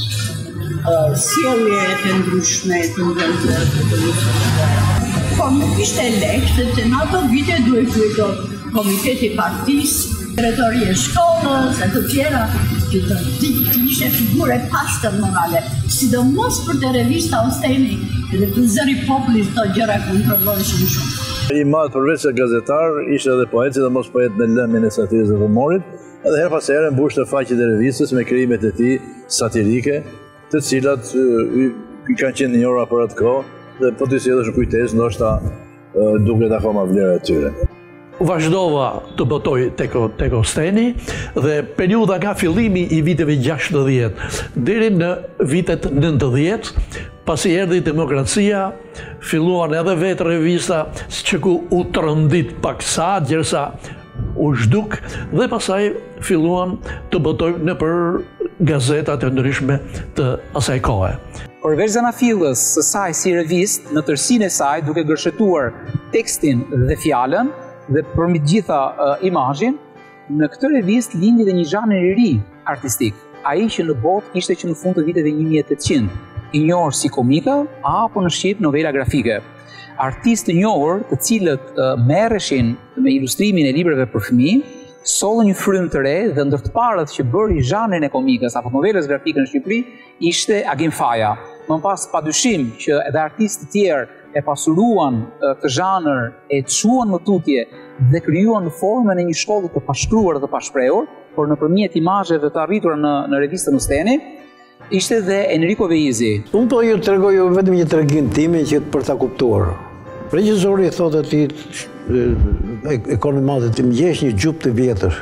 sjellje të ndryshme të vendeve të politisë. Po nuk ishte lehtë, sepse në ato vite duhet kujto komiteti partisë, drejtoria e shkollës e të tjera, që të ishe figure pastër morale, sidomos për të revista Osteni dhe të zëri popullit të gjëra kontrolloheshin shumë. I madh përveç se gazetar, ishte edhe poet, sidomos poet në lëmin e satirës dhe humorit, edhe her pas here mbushte faqet e revistës me krijimet e tij satirike, të cilat i kanë qenë njohura për atë kohë dhe po t'i sjellësh kujtesë ndoshta duket akoma vlera e tyre. Vazhdova të botoj tek Osteni dhe periudha nga fillimi i viteve gjashtëdhjetë deri në vitet nëntëdhjetë, pasi erdhi demokracia, filluan edhe vetë revista që ku u trondit paksa, gjersa u zhduk dhe pasaj filluan të botoj në për gazetat e ndryshme të asaj kohe. Përveç zanafillës së saj si revist, në tërsinë e saj duke gërshetuar tekstin dhe fjalën, dhe përmjet gjitha uh, imazhin, në këtë revist lindi dhe një zhanër i ri artistik. Ai që në botë ishte që në fund të viteve një mijë e tetëqind, i njohur si komika apo në shqip novela grafike. Artistë të njohur, të cilët uh, merreshin me ilustrimin e librave për fëmijë, sollën një frymë të re dhe ndër të parët që bëri zhanrin e komikës apo novelës grafike në Shqipëri ishte Agim Faja. Më pas padyshim që edhe artistë të tjerë e pasuruan këtë zhanër, e çuan në tutje dhe krijuan në formën e një shkolle të pashkruar dhe pashprehur, por nëpërmjet imazheve të arritura në në revistën Usteni, ishte dhe Enrico Veizi. Unë po ju tregoj vetëm një tregim time që për ta kuptuar. Regjizori thotë atij ekonomatit të mëjesh një gjupë të vjetër.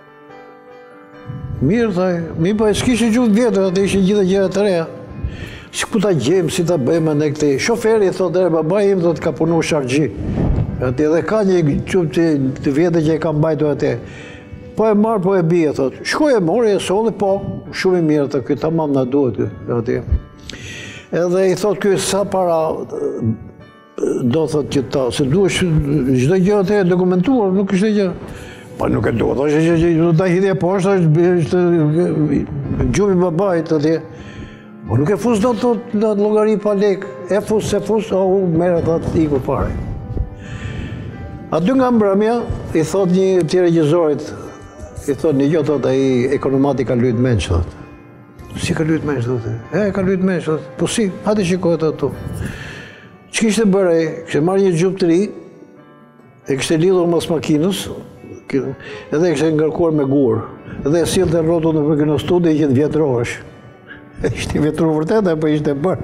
Mirë, thaj, mi po e s'kishe gjupë të vjetër, atë ishin gjitha gjëra të reja. Si ku ta gjejmë, si ta bëjmë ne këtë. Shoferi thotë, "E baba im thotë ka punu shargji." Atë edhe ka një gjupë të, të vjetër që e ka mbajtur atë. Po e marr, po e bie, thotë. Shkoj e mori, e solli, po, shumë i mirë, thotë, ky tamam na duhet ky aty. Edhe i thotë ky sa para do thotë që ta, se duhesh çdo gjë atë dokumentuar, nuk është gjë. Po nuk e duhet, është që do ta hidhje poshtë, është gjumë i babait atje. Po nuk e fus dot në llogari pa lek, e fus se fus, o u merr atë iku fare. Aty nga mbrëmja i thot një të regjizorit, i thot një gjë thot ai ekonomati ka lyt menç thot. Si ka lyt menç thot? E ka lyt menç thot. Po si, hajde shikohet ato. Ç'kishte bërë ai? Kishte marrë një gjupë të ri, e kishte lidhur mas makinës, edhe e kishte ngarkuar me gur. Edhe e sillte rrotull në kino studi që të vjetrohesh. Ishte vjetruar vërtet apo ishte bërë?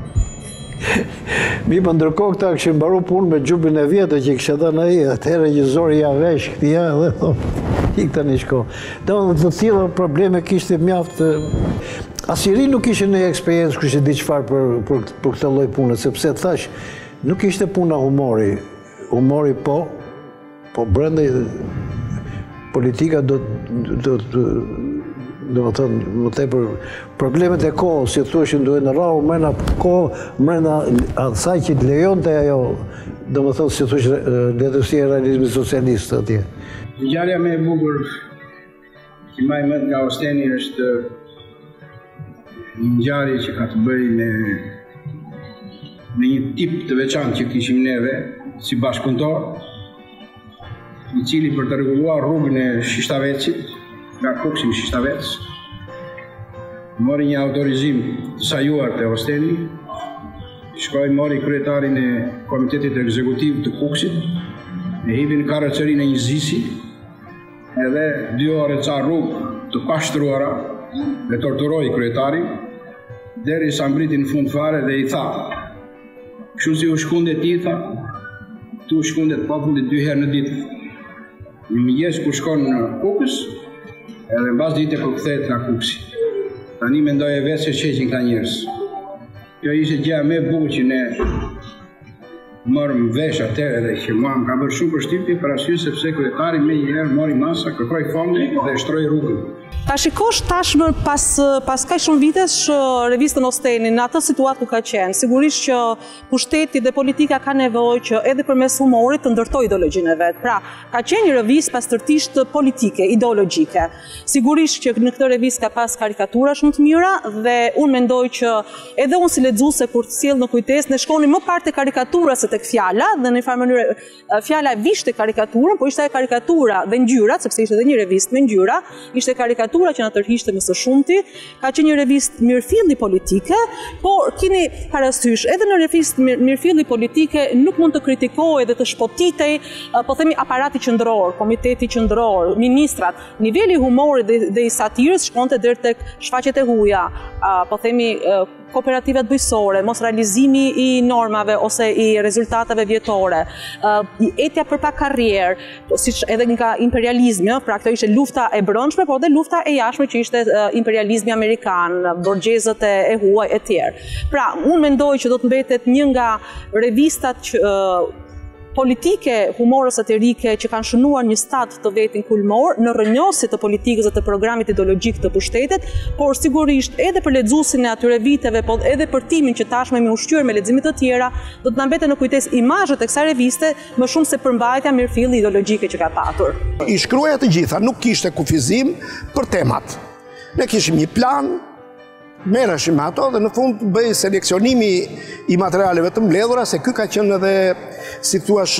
Mi për ndërkohë këta këshin mbaru punë me gjupin e vjetër që kështë dhënë ai, atëherë regjizori ja vesh këti ja dhe thonë, i këta një shko. Dhe të tilla probleme kishte mjaftë, asiri nuk ishte në eksperiencë kështë di qëfar për, për, për këtë lloj punë, sepse thash, nuk ishte puna humori, humori po, po brenda politika do të do të thënë, më tepër problemet e kohës, si thoshin duhet në rrahur mrena kohë, mrena asaj që të lejonte ajo, do më thënë, si thosh letërsia e realizmit socialist atje. Ngjarja më e bukur që më mend nga Usteni është një ngjarje që ka të bëjë me me një tip të veçantë që kishim neve si bashkëpunëtor, i cili për të rregulluar rrugën e Shishtavecit, nga Kuksi në Shishtavec, mori një autorizim të sajuar të Usteni, shkoi mori kryetarin e komitetit ekzekutiv të Kuksit, e hipi në karrocerin e një zisi, edhe dy orë ca rrugë të pashtruara, dhe torturoi kryetarin, deri sa mbriti në fund fare dhe i tha, kështu si u shkundet ti, tha, tu u shkundet populli dy herë në ditë. Në mëngjes kur shkon në Kukës, edhe në basë dite kur kthehet nga Kuksi. Tani mendoj e vetë se qeqin këta njerëz. Kjo ishte gjëja më e bukur që ne morëm vesh atëherë dhe që mua më ka bërë shumë përshtypje për arsye sepse kryetari më një herë mori masa, kërkoi fondi dhe shtroi rrugën. Ta shikosh tashmë pas pas kaq shumë vitesh revistën Usteni në atë situatë ku ka qenë, sigurisht që pushteti dhe politika ka nevojë që edhe përmes humorit të ndërtojë ideologjinë e vet. Pra, ka qenë një revistë pastërtisht politike, ideologjike. Sigurisht që në këtë revistë ka pas karikatura shumë të mira dhe unë mendoj që edhe unë si lexuese kur të sjell në kujtesë ne shkonim më parë te karikatura se tek fjala dhe në një farë mënyrë fjala vishte karikaturën, po ishte ajo karikatura dhe ngjyrat, sepse ishte edhe një revistë me ngjyra, ishte karikatura që na tërhiqte më së shumti, ka qenë një revistë mirëfilli politike, por keni parasysh edhe në revistë mirëfilli politike nuk mund të kritikohej dhe të shpotitej, po themi aparati qendror, komiteti qendror, ministrat, niveli i humorit dhe, dhe i satirës shkonte deri tek shfaqjet e huaja, po themi kooperativat bujqësore, mos realizimi i normave ose i rezultateve vjetore, etja për pa karrierë, siç edhe nga imperializmi, pra kjo ishte lufta e brendshme, por edhe lufta e jashtme që ishte imperializmi amerikan, borgjezët e huaj e tjerë. Pra, unë mendoj që do të mbetet një nga revistat që politike humore satirike që kanë shënuar një stad të vetin kulmor në rrënjosje të politikës dhe të programit ideologjik të pushtetit, por sigurisht edhe për lexuesin e atyre viteve, por edhe për timin që tashmë me ushqyer me lexime të tjera, do të na mbeten në kujtesë imazhet e kësaj reviste më shumë se përmbajtja mirëfilli ideologjike që ka patur. I shkruaja të gjitha, nuk kishte kufizim për temat. Ne kishim një plan, merreshim me ato dhe në fund bëj seleksionimi i materialeve të mbledhura, se ky ka qenë edhe, si thuash,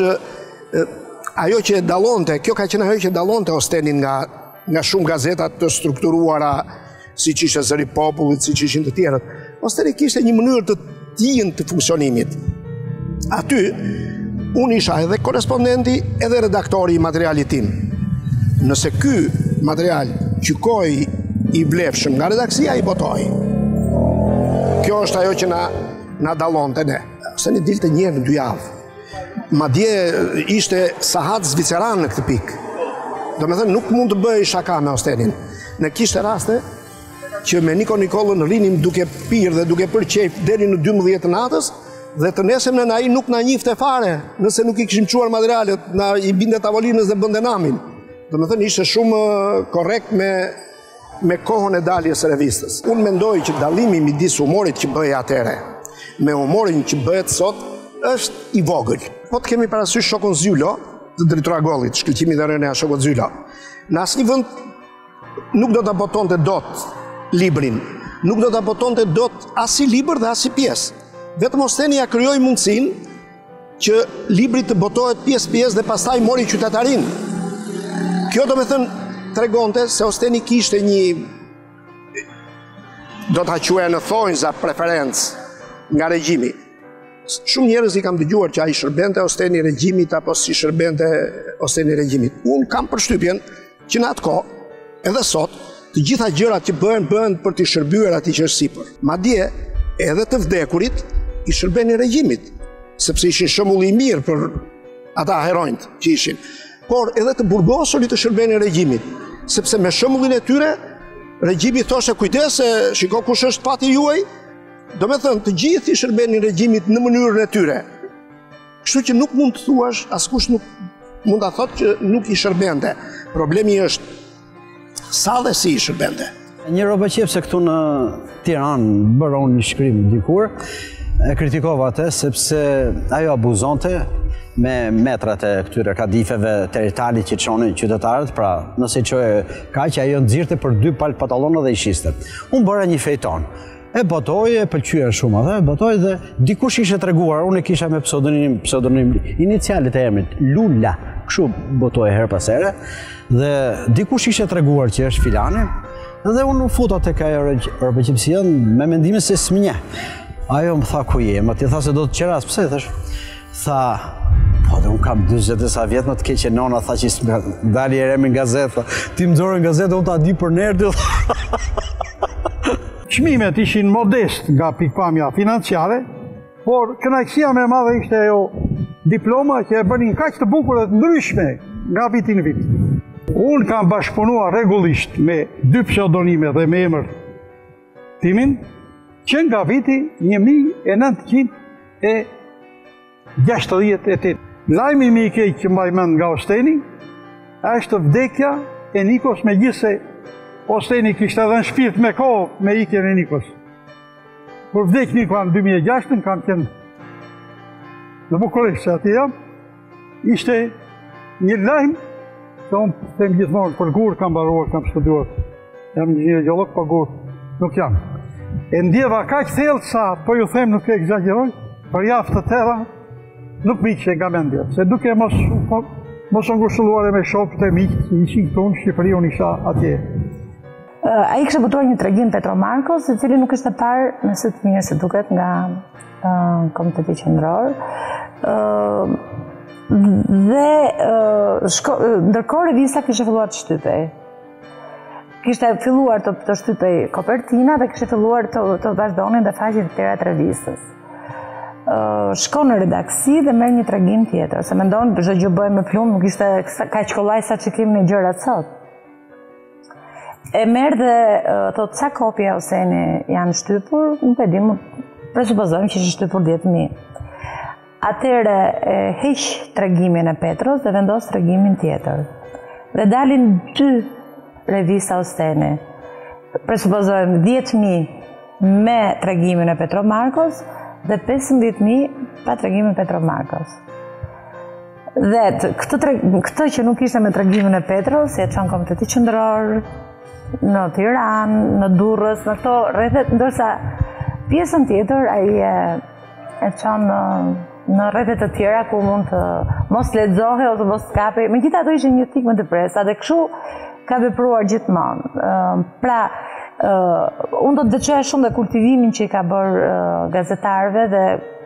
ajo që dallonte, kjo ka qenë ajo që dallonte Ustenin nga nga shumë gazeta të strukturuara, siç ishte Zëri i Popullit, siç ishin të tjerët. Usteni kishte një mënyrë të tillë të funksionimit. aty unë isha edhe korespondenti edhe redaktori i materialit tim. Nëse ky material gjykoi i vlefshëm nga redaksia, i botoi. Kjo është ajo që na na dallonte ne. Se ne dilte një herë në dy javë. Madje ishte sahat zviceran në këtë pikë. Do me thënë, nuk mund të bëj shaka me Ostenin. Ne kishte raste që me Niko Nikollën rinim duke pirë dhe duke për qejf deri në dymbëdhjetë natës, dhe të nesëm në ai nuk na njifte fare, nëse nuk i kishim quar materialet, na i binde tavolinës dhe bënde namin. Do me thënë, ishte shumë korrekt me, me kohën e daljes së revistës. Unë mendoj që dallimi midis humorit që bëhej atëre me humorin që bëhet sot është i vogël. Po të kemi parasysh Shokun Zylo, të drejtora Gollit, shkëlqimi dhe rënja Shokut Zylo. Në asnjë vend nuk do ta botonte dot librin, nuk do ta botonte dot as si libër dhe as si pjesë. Vetëm Osteni ja krijoi mundësinë që libri të botohet pjesë-pjesë dhe pastaj mori qytetarin. Kjo do me thënë tregonte se Osteni kishte një, do ta quaja në thonjza, preferencë nga regjimi. Shumë njerëz i kam dëgjuar që ai shërbente Osteni regjimit apo si shërbente Osteni regjimit. Unë kam përshtypjen që në atë kohë, edhe sot, të gjitha gjërat që bëhen, bëhen për të shërbyer atij që është sipër. Madje edhe të vdekurit i shërbenin regjimit, sepse ishin shembull i mirë për ata heronjt që ishin. Por edhe të burgosurit të shërbenin regjimit, sepse me shembullin e tyre, regjimi thoshte kujdes se shiko kush është fati juaj. Do me thënë, të gjithë i shërbenin regjimit në mënyrën e tyre. Kështu që nuk mund të thuash, askush nuk mund të thotë që nuk i shërbente. Problemi është sa dhe si i shërbente. Një roba qep se këtu në Tiranë bëra unë një shkrim dikur, e kritikova atë sepse ajo abuzonte me metrat e këtyre kadifeve teritali që çonin qytetarët, pra nëse çoje kaq ajo nxirrte për dy palë pantallona dhe i shiste. Unë bëra një fejton. E botoj, e pëlqyer shumë atë, e botoj dhe dikush ishte treguar, unë e kisha me pseudonim, pseudonim inicialet e emrit, Lula, kështu botoj her pas here, dhe dikush ishte treguar që është filani, dhe unë u futa tek ajo rrobëqipsia me mendimin se s'mnjeh. Ajo më tha ku je, më ti tha se do të qeras, pse thash? Tha, po dhe unë kam dyzet e sa vjetë më të keqe nona, tha që s'më dali e remi në gazetë, ti më dorën në gazetë, unë ta di për nerdi. Çmimet ishin modest nga pikpamja financiare, por kënaqësia më e madhe ishte ajo diploma që e bënin kaq të bukur dhe të ndryshme nga viti në vit. Unë kam bashkëpunuar rregullisht me dy pseudonime dhe me emër timin, që nga viti një mijë e nëntëqind e gjashtëdhjetë e tetë. Lajmi më i keq që mbaj mend nga Osteni është vdekja e Nikos, megjithse Osteni kishte edhe në shpirt me kohë me ikjen e Nikos. Kur vdek Niko në dy mijë e gjasht, kanë qenë në Bukureshtë, se aty jam, ishte një lajm, se unë them gjithmonë për gur kam mbaruar, kam studiuar. Jam një gjeolog, për gur nuk jam. E ndjeva kaq thellë sa, po ju them nuk e egzageroj, për javë të tëra nuk më iqe nga mendja, se duke mos mos ngushëlluar me shokët e miq që ishin këtu në Shqipëri, unë isha atje. A i kështë botuar një tregim Petro Markos, i cili nuk ishte parë në sy të mirë se duket nga Komiteti Qendror. Dhe ndërkohë revista kishte filluar të shtypej. Kishte filluar të, të shtypej kopertina dhe kishte filluar të, të vazhdonin dhe faqet të tjera të revistës. Shkon në redaksi dhe merr një tregim tjetër, se mendon çdo gjë bëhet me plumb, nuk ishte kaq kollaj sa që kemi në gjërat sot. E merë dhe thot sa kopja Osteni janë shtypur, nuk e di, presupozojmë që ishte shtypur dhjetë mijë. Atëre heq tregimin e Petros dhe vendos tregimin tjetër. Dhe dalin dy revista Osteni. Presupozojmë dhjetë mijë me tregimin e Petro Markos dhe pesëmbëdhjetë mijë pa tregimin e Petro Markos. Dhe këtë, këtë që nuk ishte me tregimin e Petros, si e çon Komiteti Qendror, në Tiranë, në Durrës, në këto rrethet, ndërsa pjesën tjetër ai e, e çon në, në rrethet të tjera ku mund të mos lexohej ose mos kape. Megjithatë ishte një tik më depresa dhe kështu ka vepruar gjithmonë. Pra, Unë do të veçoja shumë dhe kultivimin që i ka bërë gazetarëve dhe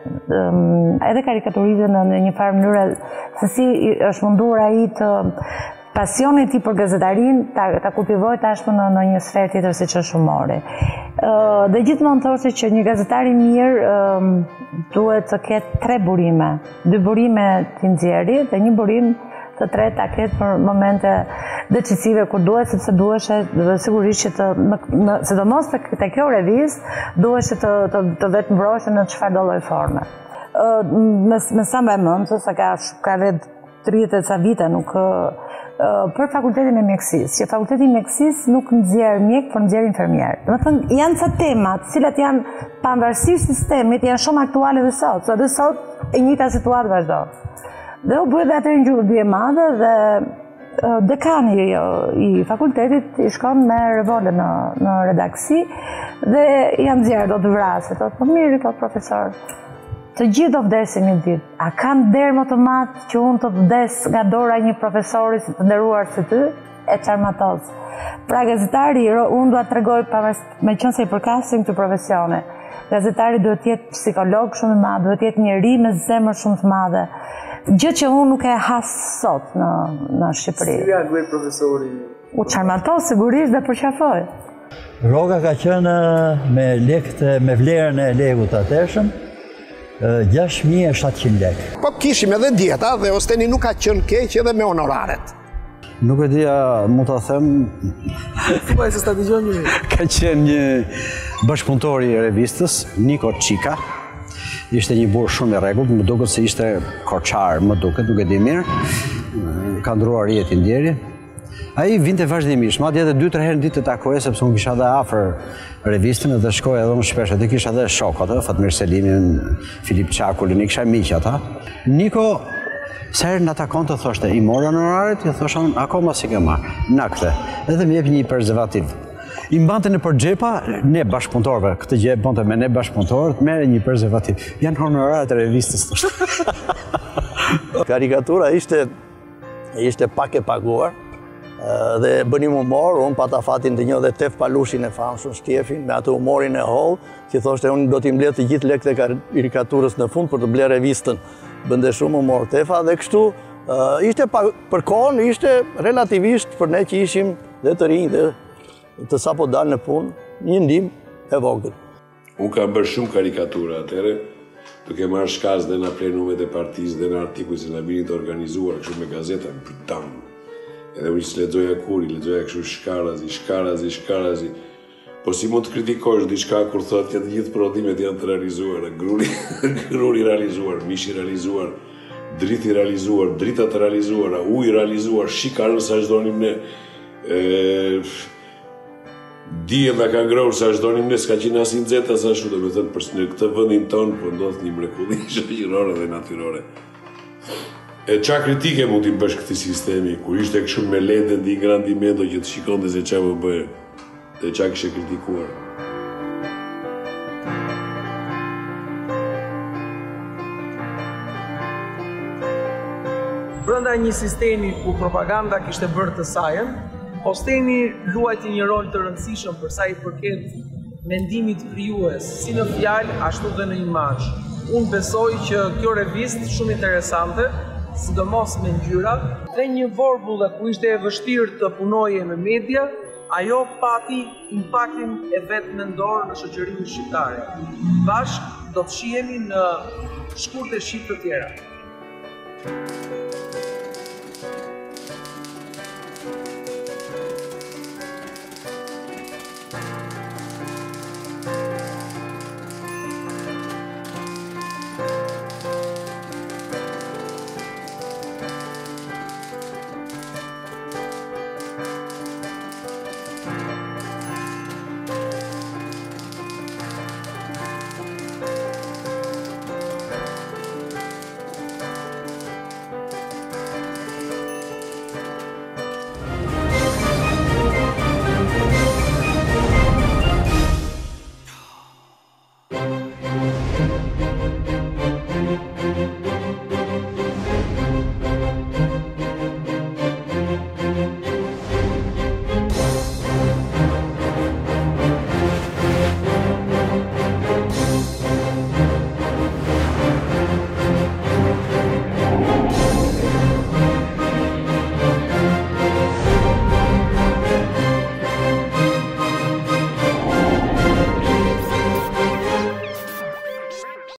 edhe karikaturizën në një farë mënyrë se si është munduar ai të pasionin ti për gazetarin ta kultivoj tashmë në një sferë tjetër siç është humori. Dhe gjithmonë thoshte që një gazetar i mirë duhet të ketë tre burime, dy burime të nxjerrë dhe një burim të tretë ta ketë për momente decisive kur duhet, sepse duheshe sigurisht që të sidomos te kjo revistë duheshe të të vetë mbroheshe në çfarë do lloj forme. Me sa mbaj mend se ka ka rreth tridhjetë ca vite nuk për fakultetin e mjekësisë, që fakulteti i mjekësisë nuk nxjerr mjek, por nxjerr infermier. Domethënë janë ca tema, të cilat janë pavarësisht sistemit, janë shumë aktuale edhe sot, sot dhe sot e njëjta situatë vazhdon. Dhe u bëhet atë një gjurë bie madhe dhe dekani i fakultetit i shkon me revolë në, në redaksi dhe janë nxjerrë do të vrasë, thotë, po mirë, thotë profesor. Të gjithë do vdesin një ditë. A kanë derë më të madh që unë të vdes nga dora një profesori si të nderuar si ty? E çarmatoz. Pra gazetari, unë dua të tregoj me qenë se i përkasin këtë profesione. Gazetari duhet të jetë psikolog shumë i madh, duhet të jetë njeri me zemër shumë të madhe. Gjë që unë nuk e has sot në, në Shqipëri. Si reagoi profesori? U çarmatoz sigurisht dhe përqafoi. Rroga ka qenë me lekët, me vlerën e lekut atëshëm, gjashtë mijë e shtatëqind lekë. Po kishim edhe dieta dhe Osteni nuk ka qenë keq edhe me honoraret. Nuk e dija, mu të them... Thuaj se s'ta dëgjon një. Ka qenë një bashkëpunëtor i revistës, Niko Çika. Ishte një burr shumë i rregullt, më duket se ishte korçar, më duket, nuk e di mirë. Ka ndruar jetin deri. Ai vinte vazhdimisht, madje edhe dy tre herë në ditë të takoje sepse unë kisha dhe afër revistën dhe shkoja edhe unë shpesh, edhe kisha dhe shok atë, Fatmir Selimin, Filip Çakulin, i kisha miq ata. Niko sa herë na takon të thoshte, i mora honoraret, i thosha akoma si ke marrë, na kthe. Edhe më jep një prezervativ. I mbante në për xhepa, ne bashkëpunëtorëve, këtë gjë e bënte me ne bashkëpunëtorët, merre një prezervativ. Janë honoraret e revistës thoshte. Karikatura ishte ishte pak e paguar. Dhe bënim humor, unë pata fatin të një dhe Tef Palushin e famshëm Shtjefin, me atë humorin e holl, që thoshte unë do t'i mbledh të gjithë lekët e karikaturës në fund për të bler revistën. Bënde shumë humor Tefa dhe kështu, ishte për kohën, ishte relativisht për ne që ishim dhe të rinj dhe të sapo dalë në punë, një ndihmë e vogël. Unë kam bërë shumë karikatura atëre, duke marrë shkaz dhe në plenumet e partisë dhe në artikuj se në bini të organizuar kështu me gazeta, për edhe unë që ledzoja kuri, ledzoja kështu shkarazi, shkarazi, shkarazi. Po si mund të kritikosh diçka kur thotë që të gjithë prodhimet janë të realizuara, gruri, gruri realizuar, mishi realizuar, driti realizuar, drita të realizuara, uji realizuar, shikarën sa çdonim ne. Dijen nga ka ngrohur sa çdonim ne, s'ka qenë as i nxehtë as ashtu, domethënë për në këtë vendin ton po ndodh një mrekulli shoqërore dhe natyrore. E qa kritike mund t'i bësh këti sistemi, kur ishte kështu me lende ndi grandimento që të shikonte se qa më bëhe, dhe qa kështë kritikuar. Brenda një sistemi ku propaganda kishte bërë të sajën, Osteni luajti një rol të rëndësishëm për sa i përket mendimit krijues, si në fjalë ashtu dhe në imazh. Unë besoj që kjo revistë shumë interesante, sidomos me ngjyra, dhe një vorbull ku ishte e vështirë të punoje me media, ajo pati impaktin e vetë mendor në shoqërinë shqiptare. Bashk do të shihemi në shkurte shqip të tjera.